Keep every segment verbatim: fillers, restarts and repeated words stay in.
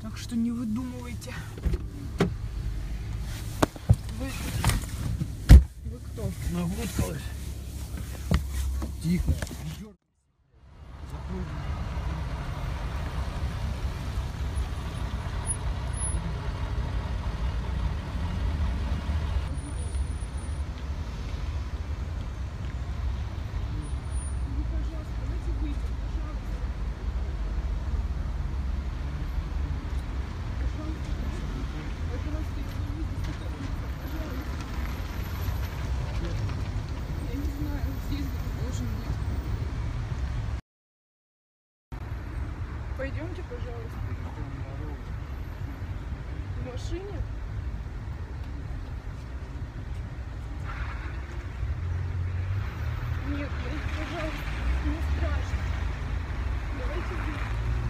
Так что не выдумывайте. Вы, вы кто? Наводкалась. Тихо. Пойдемте, пожалуйста. В машине? Нет, пожалуйста, не страшно. Давайте вместе.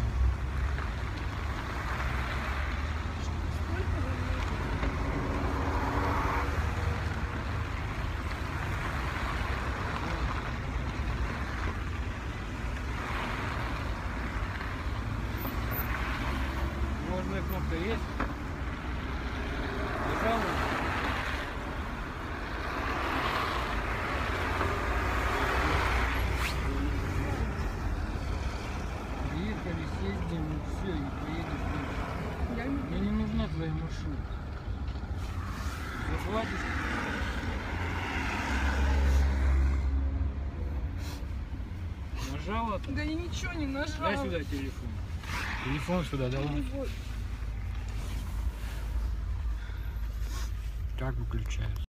Сколько вы нужно? Нужная кнопка есть? Пожалуйста. Приехали, съездим, и все, и поедешь дальше. Я не... Мне не нужна твоя машина. Заплатишь? Нажала там? Да я ничего не нажала. Дай сюда телефон. Телефон сюда давай. Вот. Как выключается?